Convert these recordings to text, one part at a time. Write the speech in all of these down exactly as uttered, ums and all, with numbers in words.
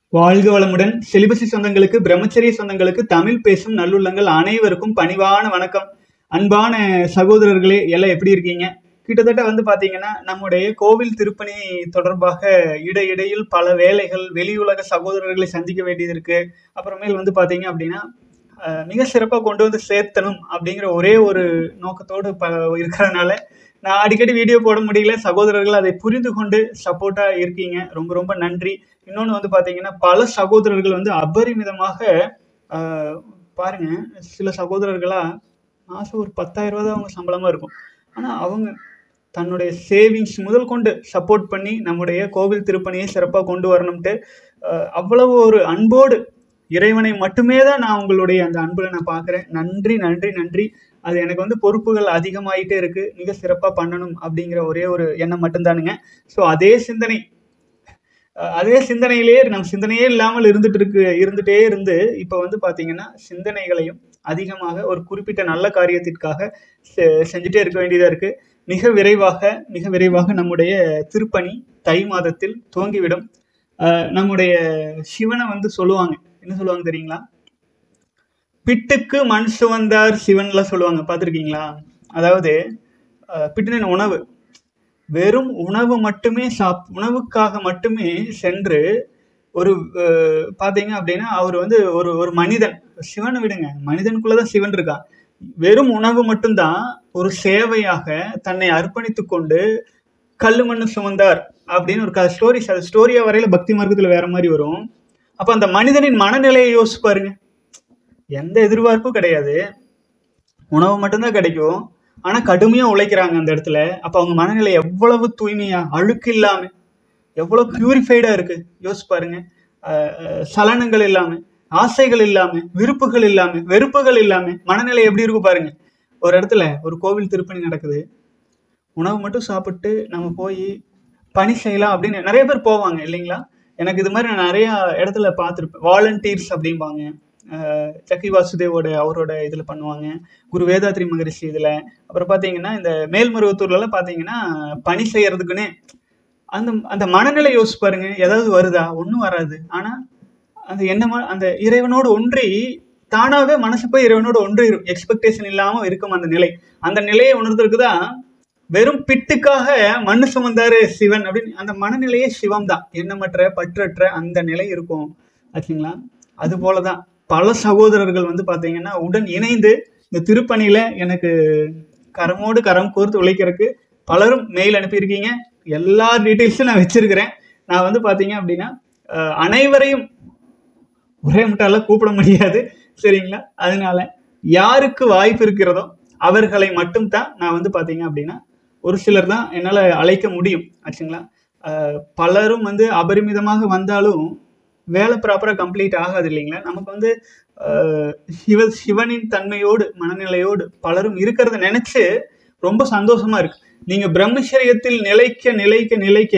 வாழ்க வளமுடன். செலிபசி சொந்தங்களுக்கு, பிரம்மச்சரிய சொந்தங்களுக்கு, தமிழ் பேசும் நல்லுள்ளங்கள் அனைவருக்கும் பணிவான வணக்கம். அன்பான சகோதரர்களே, எல்லாம் எப்படி இருக்கீங்க? கிட்டத்தட்ட வந்து பாத்தீங்கன்னா நம்முடைய கோவில் திருப்பணி தொடர்பாக இடையிடையில் பல வேலைகள், வெளியுலக சகோதரர்களை சந்திக்க வேண்டியது இருக்கு. அப்புறமேல் வந்து பாத்தீங்க அப்படின்னா மிக சிறப்பாக கொண்டு வந்து சேர்த்தணும் அப்படிங்கிற ஒரே ஒரு நோக்கத்தோடு ப இருக்கிறதுனால நான் அடிக்கடி வீடியோ போட முடியல. சகோதரர்கள் அதை புரிந்து கொண்டு சப்போர்ட்டாக இருக்கீங்க, ரொம்ப ரொம்ப நன்றி. இன்னொன்று வந்து பார்த்தீங்கன்னா பல சகோதரர்கள் வந்து அபரிமிதமாக பாருங்க, சில சகோதரர்களா மாதம் ஒரு பத்தாயிரம் ரூபா தான் அவங்க சம்பளமாக இருக்கும். ஆனால் அவங்க தன்னுடைய சேவிங்ஸ் முதல் கொண்டு சப்போர்ட் பண்ணி நம்முடைய கோவில் திருப்பணியை சிறப்பாக கொண்டு வரணும்ட்டு அவ்வளவு ஒரு அன்போடு, இறைவனை மட்டுமே தான் நான் உங்களுடைய அந்த அன்புல நான் பார்க்குறேன். நன்றி நன்றி நன்றி. அது எனக்கு வந்து பொறுப்புகள் அதிகமாயிட்டே இருக்கு, மிக சிறப்பாக பண்ணணும் அப்படிங்கிற ஒரே ஒரு எண்ணம் மட்டும்தானுங்க. ஸோ அதே சிந்தனை அதே சிந்தனையிலேயே நம்ம சிந்தனையே இல்லாமல் இருந்துட்டு இருக்கு இருந்துட்டே இருந்து இப்போ வந்து பார்த்தீங்கன்னா சிந்தனைகளையும் அதிகமாக ஒரு குறிப்பிட்ட நல்ல காரியத்திற்காக செ செஞ்சுட்டே இருக்க வேண்டியதாக இருக்கு. மிக விரைவாக மிக விரைவாக நம்முடைய திருப்பணி தை மாதத்தில் துவங்கிவிடும். நம்முடைய சிவனை வந்து சொல்லுவாங்க, என்ன சொல்லுவாங்க தெரியுங்களா? பிட்டுக்கு மண் சுவந்தார் சிவன்லாம் சொல்லுவாங்க, பார்த்துருக்கீங்களா? அதாவது பிட்டுன உணவு, வெறும் உணவு மட்டுமே சாப் உணவுக்காக மட்டுமே சென்று ஒரு பார்த்தீங்க அப்படின்னா அவர் வந்து ஒரு ஒரு மனிதன், சிவனை விடுங்க, மனிதனுக்குள்ளதான் சிவன் இருக்கா. வெறும் உணவு மட்டும்தான் ஒரு சேவையாக தன்னை அர்ப்பணித்து கொண்டு கல்லு மண்ணு சுமந்தார் அப்படின்னு ஒரு க ஸ்டோரி ஸ்டோரியா வரையில பக்தி மார்க்கத்தில் வேற மாதிரி வரும். அப்போ அந்த மனிதனின் மனநிலையை யோசிச்சு பாருங்க. எந்த எதிர்பார்ப்பும் கிடையாது, உணவு மட்டும்தான் கிடைக்கும், ஆனால் கடுமையாக உழைக்கிறாங்க அந்த இடத்துல. அப்போ அவங்க மனநிலை எவ்வளவு தூய்மையா, அழுக்கு இல்லாம, எவ்வளோ பியூரிஃபைடா இருக்கு யோசிச்சு பாருங்க. சலனங்கள் இல்லாம, ஆசைகள் இல்லாம, விருப்புகள் இல்லாம, வெறுப்புகள் இல்லாம மனநிலை எப்படி இருக்கு பாருங்க. ஒரு இடத்துல ஒரு கோவில் திருப்பணி நடக்குது, உணவு மட்டும் சாப்பிட்டு நம்ம போய் பணி செய்யலாம் அப்படின்னு நிறைய பேர் போவாங்க இல்லைங்களா? எனக்கு இது மாதிரி நான் நிறைய இடத்துல பார்த்துருப்பேன். வாலண்டியர்ஸ் அப்படிம்பாங்க. சக்கி வாசுதேவோட அவரோட இதில் பண்ணுவாங்க, குரு வேதாத்ரி மகரிஷி இதில். அப்புறம் பார்த்தீங்கன்னா இந்த மேல்மருவத்தூர்லலாம் பார்த்தீங்கன்னா பணி செய்யறதுக்குன்னே அந்த அந்த மனநிலை யோசிச்சு பாருங்க. ஏதாவது வருதா? ஒன்றும் வராது. ஆனால் அந்த என்ன அந்த இறைவனோடு ஒன்றி தானாகவே மனசு போய் இறைவனோடு ஒன்றி எக்ஸ்பெக்டேஷன் இல்லாமல் இருக்கும் அந்த நிலை. அந்த நிலையை உணர்றதுக்கு தான் வெறும் பிட்டுக்காக மண்ணு சுமந்தாரு சிவன் அப்படின்னு அந்த மனநிலையே சிவம் தான், எண்ணமற்ற பற்றற்ற அந்த நிலை இருக்கும் ஆச்சுங்களா? அது போலதான் பல சகோதரர்கள் வந்து பார்த்தீங்கன்னா உடன் இணைந்து இந்த திருப்பணியில எனக்கு கரமோடு கரம் கோர்த்து உழைக்கிறதுக்கு பலரும் மெயில் அனுப்பியிருக்கீங்க. எல்லா டீட்டெயில்ஸும் நான் வச்சிருக்கிறேன். நான் வந்து பார்த்தீங்க அப்படின்னா அனைவரையும் ஒரே முட்டால கூப்பிட முடியாது, சரிங்களா? அதனால யாருக்கு வாய்ப்பு இருக்கிறதோ அவர்களை மட்டும் தான் நான் வந்து பார்த்தீங்க அப்படின்னா ஒரு சிலர் தான் என்னால் அழைக்க முடியும் ஆச்சுங்களா? பலரும் வந்து அபரிமிதமாக வந்தாலும் வேலை ப்ராப்பராக கம்ப்ளீட் ஆகாது இல்லைங்களா? நமக்கு வந்து சிவ சிவனின் தன்மையோடு மனநிலையோடு பலரும் இருக்கிறத நினைச்சு ரொம்ப சந்தோஷமா இருக்கு. நீங்க பிரம்மச்சரியத்தில் நிலைக்க நிலைக்க நிலைக்க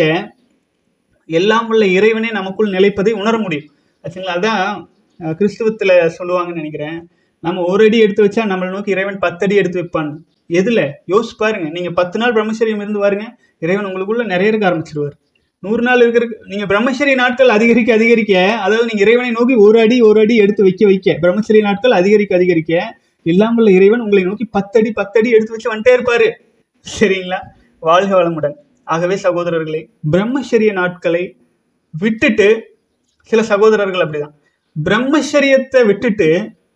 எல்லாம் உள்ள இறைவனே நமக்குள் நிலைப்பதை உணர முடியும் ஆச்சுங்களா? அதான் கிறிஸ்துவத்துல சொல்லுவாங்கன்னு நினைக்கிறேன், நம்ம ஒரு அடி எடுத்து வச்சா நம்மளை நோக்கி இறைவன் பத்து அடி எடுத்து வைப்பான்னு. எதுல யோசிச்சு பாருங்க. நீங்க பத்து நாள் பிரம்மச்சரியம் இருந்து பாருங்க, இறைவன் உங்களுக்குள்ள நிறைய இருக்க ஆரம்பிச்சிருவார். நூறு நாள் இருக்கிற நீங்க பிரம்மச்சரிய நாட்கள் அதிகரிக்க அதிகரிக்க, அதாவது நீங்க இறைவனை நோக்கி ஒரு அடி ஒரு அடி எடுத்து வைக்க வைக்க பிரம்மச்சரிய நாட்கள் அதிகரிக்க அதிகரிக்க இல்லாமல் இறைவன் உங்களை நோக்கி பத்தடி பத்தடி எடுத்து வச்சு வந்துட்டே இருப்பாரு, சரிங்களா? வாழ்க வளமுடன். ஆகவே சகோதரர்களே, பிரம்மச்சரிய நாட்களை விட்டுட்டு சில சகோதரர்கள் அப்படிதான் பிரம்மச்சரியத்தை விட்டுட்டு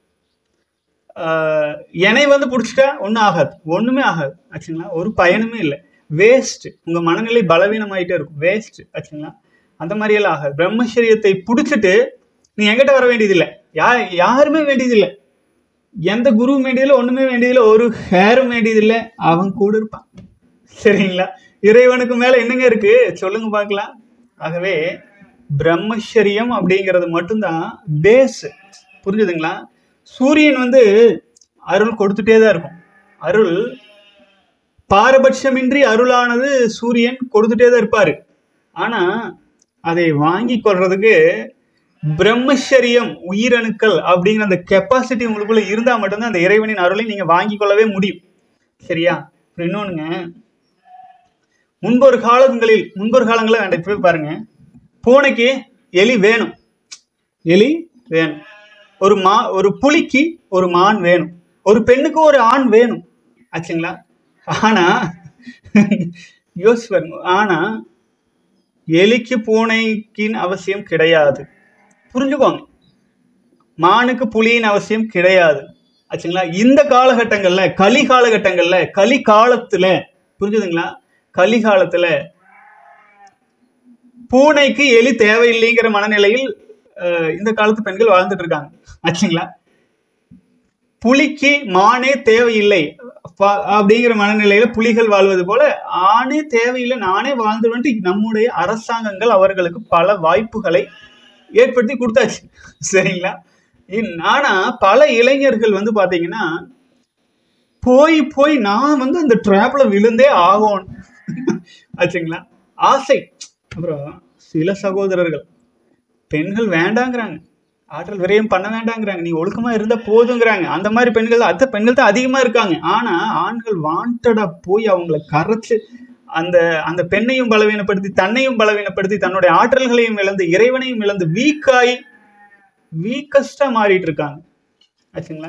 ஆஹ் என்னை வந்து பிடிச்சிட்டா ஒன்றும் ஆகாது, ஒண்ணுமே ஆகாது ஆச்சுங்களா? ஒரு பயனுமே இல்லை, வேஸ்ட். உங்க மனநிலை பலவீனமாயிட்டே இருக்கும், வேஸ்ட் ஆச்சுங்களா? அந்த மாதிரியெல்லாம் ஆகாது. பிரம்மச்சரியத்தை பிடிச்சிட்டு நீ எங்கிட்ட வர வேண்டியதில்லை, யா யாருமே வேண்டியதில்லை, எந்த குருவும் வேண்டியதில்லை, ஒண்ணுமே வேண்டியதில்லை, ஒரு ஹேரும் வேண்டியதில்லை, அவன் கூட இருப்பான், சரிங்களா? இறைவனுக்கு மேல என்னங்க இருக்கு சொல்லுங்க பார்க்கலாம். ஆகவே பிரம்மச்சரியம் அப்படிங்கிறது மட்டும்தான் பேஸ், புரிஞ்சுதுங்களா? சூரியன் வந்து அருள் கொடுத்துட்டே தான் இருக்கும். அருள் பாரபட்சமின்றி அருளானது சூரியன் கொடுத்துட்டே தான் இருப்பாரு. ஆனா அதை வாங்கி கொள்றதுக்கு பிரம்மச்சரியம், உயிரணுக்கள் அப்படிங்கிற அந்த கெப்பாசிட்டி உங்களுக்குள்ள இருந்தா மட்டும்தான் அந்த இறைவனின் அருளை நீங்க வாங்கி கொள்ளவே முடியும், சரியா? இன்னொன்னுங்க, முன்பொரு காலங்களில் முன்பொரு காலங்களில் வேண்டாம், இப்பவே பாருங்க, பூனைக்கு எலி வேணும், எலி வேணும். ஒரு மா ஒரு புலிக்கு ஒரு மான் வேணும். ஒரு பெண்ணுக்கு ஒரு ஆண் வேணும் ஆச்சுங்களா. ஆனா யோசிச்சு பாருங்க, ஆனா எலிக்கு பூனைக்கின் அவசியம் கிடையாது. புரிஞ்சுக்கோங்க, மானுக்கு புலியின் அவசியம் கிடையாது ஆச்சுங்களா. இந்த காலகட்டங்கள்ல, கலி காலகட்டங்கள்ல, கலி காலத்துல, புரிஞ்சுதுங்களா, கலி காலத்துல பூனைக்கு எலி தேவையில்லைங்கிற மனநிலையில் இந்த காலத்து பெண்கள் வாழ்ந்துட்டு இருக்காங்க ஆச்சுங்களா. புலிக்கு மானே தேவையில்லை அப்படிங்கிற மனநிலையில புலிகள் வாழ்வது போல ஆணே தேவையில்லை, நானே வாழ்ந்துட்டு நம்முடைய அரசாங்கங்கள் அவர்களுக்கு பல வாய்ப்புகளை ஏற்படுத்தி கொடுத்தாச்சு சரிங்களா. ஆனா பல இளைஞர்கள் வந்து பாத்தீங்கன்னா போய் போய் நான் வந்து அந்த ட்ராப்ல விழுந்தே ஆகும் ஆச்சுங்களா, ஆசை. அப்புறம் சில சகோதரர்கள் பெண்கள் வேண்டாங்கிறாங்க, ஆற்றல் விரயம் பண்ண வேண்டாங்கிறாங்க, நீ ஒழுக்கமா இருந்தா போதுங்கிறாங்க. அந்த மாதிரி பெண்கள் அத்த பெண்கள் தான் அதிகமா இருக்காங்க. ஆனா ஆண்கள் வாண்டடா போய் அவங்களை கரைச்சு அந்த அந்த பெண்ணையும் பலவீனப்படுத்தி தன்னையும் பலவீனப்படுத்தி தன்னுடைய ஆற்றல்களையும் இழந்து இறைவனையும் இழந்து வீக்காய் வீக்கஸ்டா மாறிட்டு இருக்காங்க ஆச்சுங்களா.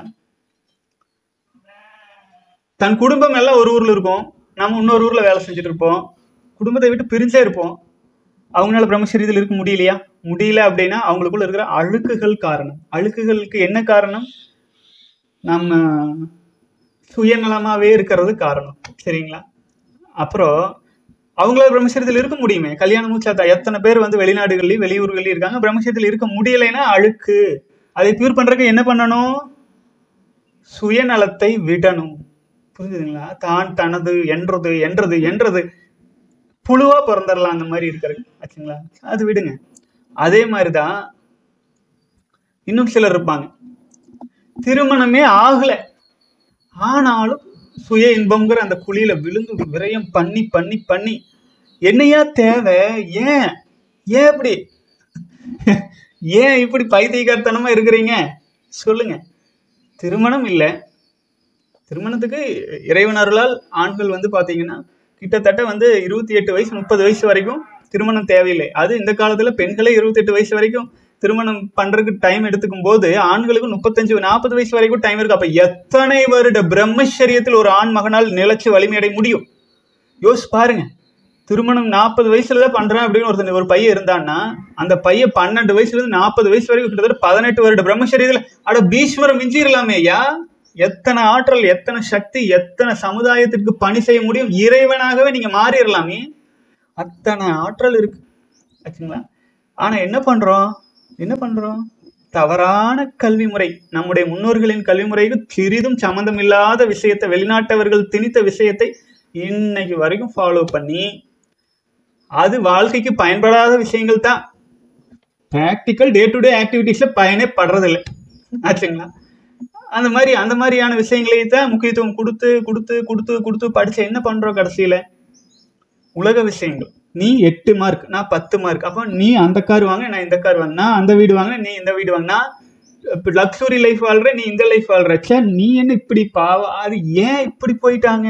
தன் குடும்பம் எல்லாம் ஒரு ஊர்ல இருக்கும், நம்ம இன்னொரு ஊர்ல வேலை செஞ்சுட்டு இருப்போம், குடும்பத்தை விட்டு பிரிஞ்சே இருப்போம். அவங்களால பிரம்மச்சரியத்தில் இருக்க முடியலையா? முடியல அப்படின்னா அவங்களுக்குள்ள இருக்கிற அழுக்குகள் காரணம். அழுக்குகளுக்கு என்ன காரணம்? நம்ம சுயநலமாவே இருக்கிறது காரணம் சரிங்களா. அப்புறம் அவங்களால பிரம்மச்சரியத்தில் இருக்க முடியுமே, கல்யாணம் மூச்சாத்தா எத்தனை பேர் வந்து வெளிநாடுகள்லயும் வெளியூர்கள்லயும் இருக்காங்க, பிரம்மச்சரியத்தில் இருக்க முடியலைன்னா அழுக்கு. அதை பியூர் பண்றதுக்கு என்ன பண்ணணும்? சுயநலத்தை விடணும். புரிஞ்சுதுங்களா? தான் தனது என்றது என்றது என்றது புழுவா பிறந்துடலாம் அந்த மாதிரி இருக்கிறது ஆச்சுங்களா. அது விடுங்க. அதே மாதிரிதான் இன்னும் சிலர் இருப்பாங்க, திருமணமே ஆகல ஆனாலும் சுய இன்பம்ங்கிற அந்த குழியில விழுந்து விரயம் பண்ணி பண்ணி பண்ணி என்னையா தேவை, ஏன் ஏன் இப்படி ஏன் இப்படி பைத்தியக்காரத்தனமா இருக்கிறீங்க சொல்லுங்க. திருமணம் இல்லை, திருமணத்துக்கு இறைவன் அருளால் ஆண்கள் வந்து பாத்தீங்கன்னா கிட்டத்தட்ட வந்து இருபத்தி எட்டு வயசு முப்பது வயசு வரைக்கும் திருமணம் தேவையில்லை. அது இந்த காலத்துல பெண்களே இருபத்தி எட்டு வயசு வரைக்கும் திருமணம் பண்றதுக்கு டைம் எடுத்துக்கும் போது ஆண்களுக்கு முப்பத்தஞ்சு நாற்பது வயசு வரைக்கும் டைம் இருக்கு. அப்ப எத்தனை வருட பிரம்மச்சரியத்தில் ஒரு ஆண் மகனால் நிலைச்சு வலிமையடை முடியும்? யோசிச்சு பாருங்க. திருமணம் நாற்பது வயசுலதான் பண்றேன் அப்படின்னு ஒருத்தன் ஒரு பையன் இருந்தான்னா அந்த பையன் பன்னெண்டு வயசுல இருந்து நாற்பது வயசு வரைக்கும் கிட்டத்தட்ட பதினெட்டு வருட பிரம்மச்சரியத்துல அட பீஷ்மரம் மிஞ்சிடலாமே ஐயா. எத்தனை ஆற்றல், எத்தனை சக்தி, எத்தனை சமுதாயத்திற்கு பணி செய்ய முடியும், இறைவனாகவே நீங்க மாறிடலாமே, அத்தனை ஆற்றல் இருக்கு ஆச்சுங்களா. ஆனா என்ன பண்றோம் என்ன பண்றோம் தவறான கல்வி முறை, நம்முடைய முன்னோர்களின் கல்வி முறைக்கு சிறிதும் சம்பந்தம் இல்லாத விஷயத்தை, வெளிநாட்டவர்கள் திணித்த விஷயத்தை இன்னைக்கு வரைக்கும் ஃபாலோ பண்ணி அது வாழ்க்கைக்கு பயன்படாத விஷயங்கள் தான். பிராக்டிக்கல் டே டு டே ஆக்டிவிட்டிஸ்ல பயனே படுறதில்லை ஆச்சுங்களா. அந்த மாதிரி அந்த மாதிரியான விஷயங்களை தான் முக்கியத்துவம் கொடுத்து கொடுத்து கொடுத்து கொடுத்து படிச்சு என்ன பண்றோம் கடைசியில? உலக விஷயங்கள். நீ எட்டு மார்க், நான் பத்து மார்க், அப்போ நீ அந்த கார் வாங்க, நான் இந்த கார் வாங்க, நான் அந்த வீடு வாங்க, நீ இந்த வீடு வாங்க, நான் லக்ஸுரி லைஃப் வாழ்ற, நீ இந்த லைஃப் வாழ்ற. சே, நீ என்ன இப்படி பாவ, அது ஏன் இப்படி போயிட்டாங்க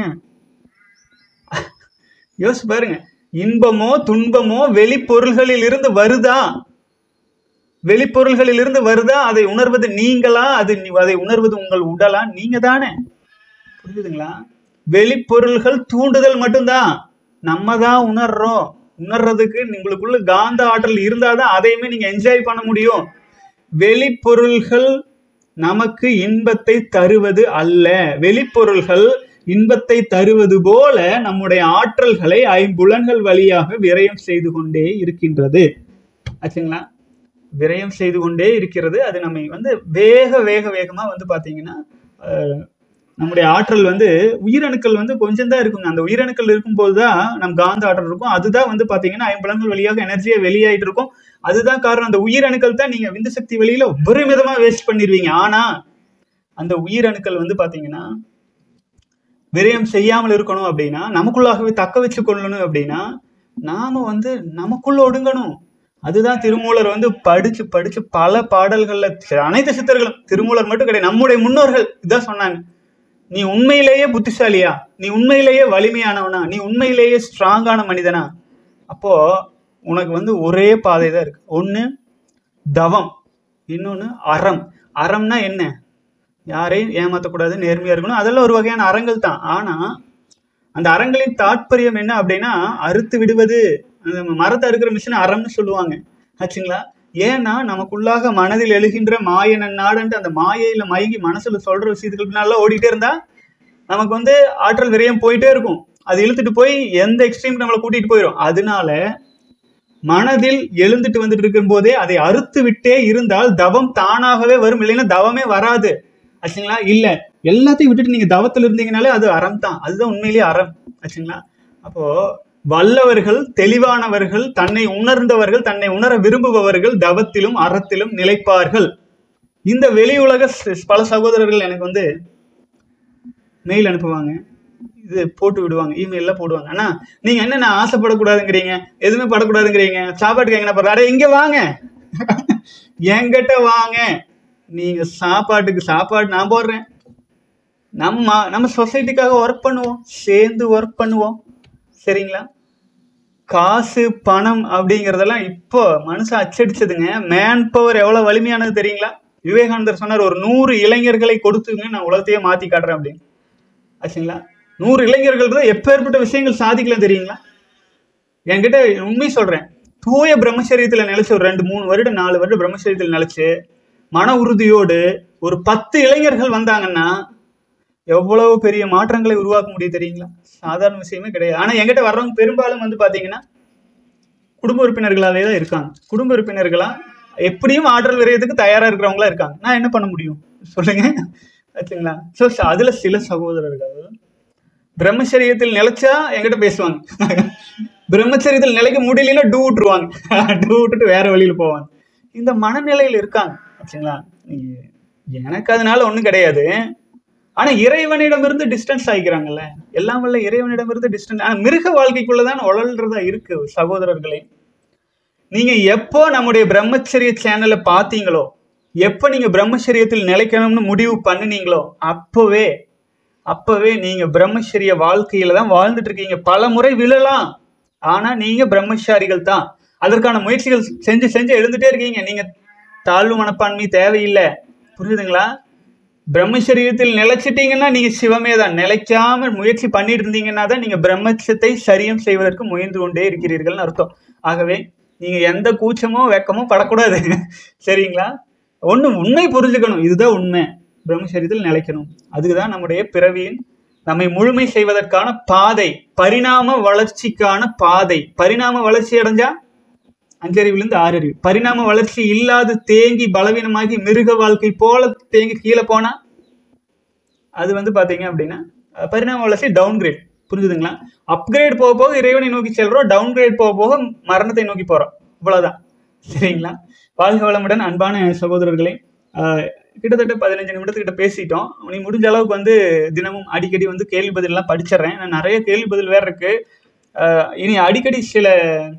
யோசிச்சு பாருங்க. இன்பமோ துன்பமோ வெளிப்பொருள்களில் இருந்து வருதா? வெளிப்பொருள்களில் இருந்து வருதா? அதை உணர்வது நீங்களா? அது அதை உணர்வது உங்கள் உடலா? நீங்க தானே. புரியுதுங்களா? வெளிப்பொருள்கள் தூண்டுதல் மட்டும்தான், நம்ம தான் உணர்றோம். உணர்றதுக்கு உங்களுக்குள்ள காந்த ஆற்றல் இருந்தாதான் அதையுமே நீங்க என்ஜாய் பண்ண முடியும். வெளிப்பொருள்கள் நமக்கு இன்பத்தை தருவது அல்ல. வெளிப்பொருள்கள் இன்பத்தை தருவது போல நம்முடைய ஆற்றல்களை ஐம்புலன்கள் வழியாக விரயம் செய்து கொண்டே இருக்கின்றது ஆச்சுங்களா. விரயம் செய்து கொண்டே இருக்கிறது. அது நம்ம வந்து வேக வேக வேகமா வந்து பாத்தீங்கன்னா நம்முடைய ஆற்றல் வந்து உயிரணுக்கள் வந்து கொஞ்சம் தான் இருக்குங்க. அந்த உயிரணுக்கள் இருக்கும்போதுதான் நம் காந்த ஆற்றல் இருக்கும். அதுதான் வந்து பாத்தீங்கன்னா ஐம்புலன்கள் வழியாக எனர்ஜியா வெளியாயிட்டு இருக்கும். அதுதான் காரணம். அந்த உயிரணுக்கள் தான் நீங்க விந்து சக்தி வெளியில ஒவ்வொரு விதமா வேஸ்ட் பண்ணிடுவீங்க. ஆனா அந்த உயிரணுக்கள் வந்து பாத்தீங்கன்னா விரயம் செய்யாமல் இருக்கணும் அப்படின்னா, நமக்குள்ளாகவே தக்க வச்சு கொள்ளணும் அப்படின்னா நாம வந்து நமக்குள்ள ஒடுங்கணும். அதுதான் திருமூலர் வந்து படிச்சு படிச்சு பல பாடல்கள்ல அனைத்து சித்தர்களும், திருமூலர் மட்டும் கிடையாது, நம்முடைய முன்னோர்கள் இதான் சொன்னாங்க. நீ உண்மையிலேயே புத்திசாலியா, நீ உண்மையிலேயே வலிமையானவனா, நீ உண்மையிலேயே ஸ்ட்ராங்கான மனிதனா, அப்போ உனக்கு வந்து ஒரே பாதை தான் இருக்கு. ஒண்ணு தவம், இன்னொன்று அறம். அறம்னா என்ன? யாரையும் ஏமாற்றக்கூடாது, நேர்மையாக இருக்கணும், அதெல்லாம் ஒரு வகையான அறங்கள் தான். ஆனால் அந்த அறங்களின் தாற்பயம் என்ன அப்படின்னா, அறுத்து விடுவது. அந்த மரத்தை அறுக்கிற மிஷினை அறம்னு சொல்லுவாங்க ஆச்சுங்களா. ஏன்னா நமக்குள்ளாக மனதில் எழுகின்ற மாய நன்னாடுன்ட்டு அந்த மாயையில மயங்கி மனசுல சொல்ற விஷயத்துக்கு பின்னால ஓடிட்டே இருந்தா நமக்கு வந்து ஆற்றல் விரயம் போயிட்டே இருக்கும். அது இழுத்துட்டு போய் எந்த எக்ஸ்ட்ரீம் நம்மளை கூட்டிட்டு போயிடும். அதனால மனதில் எழுந்துட்டு வந்துட்டு இருக்கும் போதே அதை அறுத்து விட்டே இருந்தால் தவம் தானாகவே வரும். இல்லைன்னா தவமே வராது ஆச்சுங்களா. இல்ல எல்லாத்தையும் விட்டுட்டு நீங்க தவத்தில் இருந்தீங்கனாலே அது அறம் தான். அதுதான் உண்மையிலேயே அறம் ஆச்சுங்களா. அப்போ வல்லவர்கள், தெளிவானவர்கள், தன்னை உணர்ந்தவர்கள், தன்னை உணர விரும்புபவர்கள் தவத்திலும் அறத்திலும் நிலைப்பார்கள். இந்த வெளி உலக பல சகோதரர்கள் எனக்கு வந்து மெயில் அனுப்புவாங்க, இது போட்டு விடுவாங்க, இமெயில போடுவாங்க. ஆனா நீங்க என்ன நான் ஆசைப்படக்கூடாதுங்கிறீங்க, எதுவுமே படக்கூடாதுங்கிறீங்க, சாப்பாட்டுக்கு எங்கன்னா போடுற, அட இங்க வாங்க என்கிட்ட வாங்க. நீங்க சாப்பாட்டுக்கு சாப்பாடு நான் போடுறேன். நம்ம நம்ம சொசைட்டிக்காக ஒர்க் பண்ணுவோம், சேர்ந்து ஒர்க் பண்ணுவோம் சரிங்களா. காசு பணம் அப்படிங்கிறதெல்லாம் இப்போ மனுஷன் அச்சடிச்சதுங்க. மேன் பவர் எவ்வளவு வலிமையானது தெரியுங்களா. விவேகானந்தர் சொன்னார், ஒரு நூறு இளைஞர்களை கொடுத்துங்க நான் உலகத்தையே மாத்தி காட்டுறேன் அப்படின்னு ஆச்சுங்களா. நூறு இளைஞர்கள் தான் எப்பேற்பட்ட விஷயங்கள் சாதிக்கலாம் தெரியுங்களா. என்கிட்ட உண்மை சொல்றேன், தூய பிரம்மச்சரியத்துல நிலைச்சு ஒரு ரெண்டு மூணு வருடம் நாலு வருடம் பிரம்மச்சரியத்தில் நிலைச்சு மன உறுதியோடு ஒரு பத்து இளைஞர்கள் வந்தாங்கன்னா எவ்வளவு பெரிய மாற்றங்களை உருவாக்க முடியும் தெரியுங்களா. சாதாரண விஷயமே கிடையாது. ஆனா என்கிட்ட வர்றவங்க பெரும்பாலும் வந்து பாத்தீங்கன்னா குடும்ப உறுப்பினர்களாவே தான் இருக்காங்க. குடும்ப உறுப்பினர்களா எப்படியும் ஆற்றல் விரயத்துக்கு தயாரா இருக்கிறவங்களா இருக்காங்க. நான் என்ன பண்ண முடியும் சொல்லுங்க ஆச்சுங்களா. ஸோ அதுல சில சகோதரர்கள் பிரம்மச்சரியத்தில் நிலைச்சா என்கிட்ட பேசுவாங்க, பிரம்மச்சரியத்தில் நிலைக்க முடியலன்னா டூ விட்டுருவாங்க, டூ விட்டுட்டு வேற வழியில போவாங்க. இந்த மனநிலையில் இருக்காங்க ஆச்சுங்களா. எனக்கு அதனால ஒண்ணும் கிடையாது. ஆனா இறைவனிடமிருந்து டிஸ்டன்ஸ் ஆகிக்கிறாங்கல்ல, எல்லாம் வல்ல இறைவனிடமிருந்து டிஸ்டன்ஸ். ஆனா மிருக வாழ்க்கைக்குள்ளதான் உழல்றதா இருக்கு சகோதரர்களே. நீங்க எப்போ நம்முடைய பிரம்மச்சரிய சேனலை பார்த்தீங்களோ, எப்போ நீங்க பிரம்மச்சரியத்தில் நிலைக்கணும்னு முடிவு பண்ணினீங்களோ அப்பவே அப்பவே நீங்க பிரம்மச்சரிய வாழ்க்கையில தான் வாழ்ந்துட்டு இருக்கீங்க. பல முறை விழலாம், ஆனா நீங்க பிரம்மச்சாரிகள் தான். அதற்கான முயற்சிகள் செஞ்சு செஞ்சு எழுந்துட்டே இருக்கீங்க. நீங்க தாழ்வு மனப்பான்மை தேவையில்லை, புரியுதுங்களா. பிரம்மச்சரியத்தில் நிலைச்சிட்டீங்கன்னா நீங்க சிவமே தான். நிலைக்காம முயற்சி பண்ணிட்டு இருந்தீங்கன்னா தான் நீங்க பிரம்மச்சத்தை சரியம் செய்வதற்கு முயன்று கொண்டே இருக்கிறீர்கள் அர்த்தம். ஆகவே நீங்க எந்த கூச்சமோ வெக்கமோ படக்கூடாது சரிங்களா. ஒண்ணு உண்மை புரிஞ்சுக்கணும், இதுதான் உண்மை. பிரம்மச்சரியத்தில் நிலைக்கணும். அதுக்குதான் நம்முடைய பிறவியின் நம்மை முழுமை செய்வதற்கான பாதை, பரிணாம வளர்ச்சிக்கான பாதை. பரிணாம வளர்ச்சி அடைஞ்சா அஞ்சறிவிலிருந்து ஆறு அறிவு. பரிணாம வளர்ச்சி இல்லாது தேங்கி பலவீனமாகி மிருக வாழ்க்கை போல தேங்கி கீழே போனா அது வந்து பாத்தீங்க அப்படின்னா பரிணாம வளர்ச்சி டவுன் கிரேட், புரிஞ்சுதுங்களா. அப்கிரேட் போக போக இறைவனை நோக்கி செல்றோம், டவுன் கிரேட் போக போக மரணத்தை நோக்கி போறோம், இவ்வளவுதான் சரிங்களா. வாழ்க வளமுடன் அன்பான சகோதரர்களே. ஆஹ் கிட்டத்தட்ட பதினஞ்சு நிமிடத்துக்கிட்ட பேசிட்டோம். நீ முடிஞ்ச அளவுக்கு வந்து தினமும் அடிக்கடி வந்து கேள்வி பதில் எல்லாம் படிச்சிடறேன். நான் நிறைய கேள்வி பதில் வேற இருக்கு. ஆஹ் இனி அடிக்கடி சில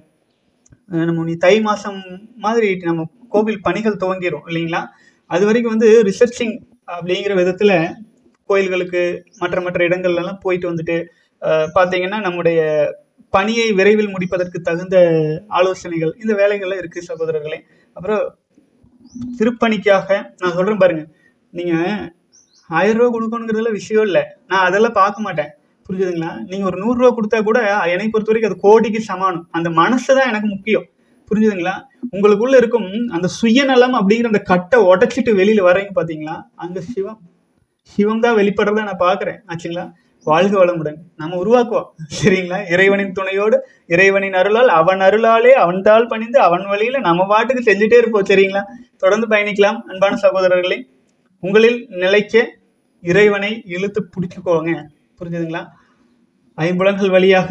நம்ம நீ தை மாசம் மாதிரி நம்ம கோவில் பணிகள் துவங்கிடும் இல்லைங்களா. அது வரைக்கும் வந்து ரிசர்ச்சிங் அப்படிங்கிற விதத்துல கோயில்களுக்கு மற்ற மற்ற இடங்கள்ல எல்லாம் போயிட்டு வந்துட்டு பார்த்தீங்கன்னா நம்முடைய பணியை விரைவில் முடிப்பதற்கு தகுந்த ஆலோசனைகள் இந்த வேலைகள்லாம் இருக்கு சகோதரர்களே. அப்புறம் திருப்பணிக்காக நான் சொல்றேன் பாருங்க, நீங்க ஆயிரம் ரூபா கொடுக்கணுங்கிறதுல விஷயம் இல்லை, நான் அதெல்லாம் பார்க்க மாட்டேன், புரிஞ்சுதுங்களா. நீங்க ஒரு நூறு ரூபா கொடுத்தா கூட என்னை பொறுத்த வரைக்கும் அது கோடிக்கு சமானம். அந்த மனசுதான் எனக்கு முக்கியம், புரிஞ்சுதுங்களா. உங்களுக்குள்ள இருக்கும் அந்த சுயநலம் அப்படிங்கிற அந்த கட்டை உடைச்சிட்டு வெளியில வரீங்க பாத்தீங்களா, அங்க சிவம் சிவம் தான் வெளிப்படுறத நான் பாக்குறேன் ஆச்சுங்களா. வாழ்க வளமுடன். நம்ம உருவாக்குவோம் சரிங்களா. இறைவனின் துணையோடு இறைவனின் அருளால் அவன் அருளாலே அவன் தாள் பணிந்து அவன் வழியில நம்ம பாட்டுக்கு செஞ்சுட்டே இருப்போம் சரிங்களா. தொடர்ந்து பயணிக்கலாம் அன்பான சகோதரர்களே. உங்களில் நிலைக்க இறைவனை இழுத்து பிடிச்சுக்கோங்க, புரிஞ்சுதுங்களா. ஐம்புலன்கள் வழியாக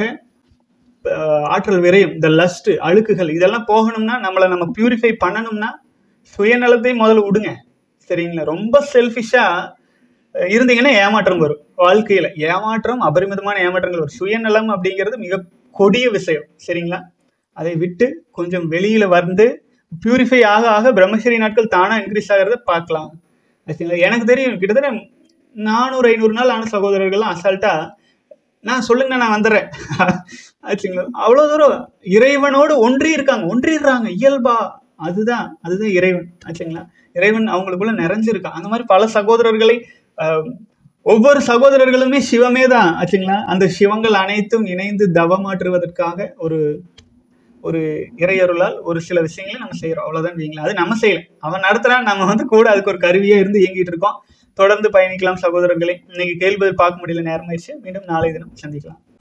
ஆற்றல் விரையும், இந்த லஸ்ட் அழுக்குகள் இதெல்லாம் போகணும்னா நம்மளை நம்ம பியூரிஃபை பண்ணணும்னா சுயநலத்தை முதல்ல விடுங்க சரிங்களா. ரொம்ப செல்ஃபிஷா இருந்தீங்கன்னா ஏமாற்றம் வரும் வாழ்க்கையில. ஏமாற்றம் அபரிமிதமான ஏமாற்றங்கள் வரும். சுயநலம் அப்படிங்கிறது மிக கொடிய விஷயம் சரிங்களா. அதை விட்டு கொஞ்சம் வெளியில வந்து பியூரிஃபை ஆக ஆக பிரம்மச்சரிய நாட்கள் தானா இன்க்ரீஸ் ஆகிறத பார்க்கலாம் ஆச்சுங்களா. எனக்கு தெரியும் கிட்டத்தட்ட நானூறு ஐநூறு நாள் ஆன சகோதரர்கள்லாம் அசால்ட்டா நான் சொல்லுங்க நான் வந்துடுறேன் ஆச்சுங்களா. அவ்வளவு தூரம் இறைவனோடு ஒன்றி இருக்காங்க, ஒன்றிடுறாங்க இயல்பா அதுதான் அதுதான் இறைவன் ஆச்சுங்களா. இறைவன் அவங்களுக்குள்ள நிறைஞ்சிருக்கான். அந்த மாதிரி பல சகோதரர்களை ஆஹ் ஒவ்வொரு சகோதரர்களுமே சிவமே தான் ஆச்சுங்களா. அந்த சிவங்கள் அனைத்தும் இணைந்து தவமாற்றுவதற்காக ஒரு ஒரு இறையருளால் ஒரு சில விஷயங்களை நம்ம செய்யறோம், அவ்வளவுதான் வைங்களா. அது நம்ம செய்யல, அவன் நடத்துறான், நம்ம வந்து கூட அதுக்கு ஒரு கருவியா இருந்து இயங்கிட்டு இருக்கோம். தொடர்ந்து பயணிக்கலாம் சகோதரர்களே. இன்னைக்கு கேள்வி பார்க்க முடியல, நேரமாயிடுச்சு. மீண்டும் நாளை தினம் சந்திக்கலாம்.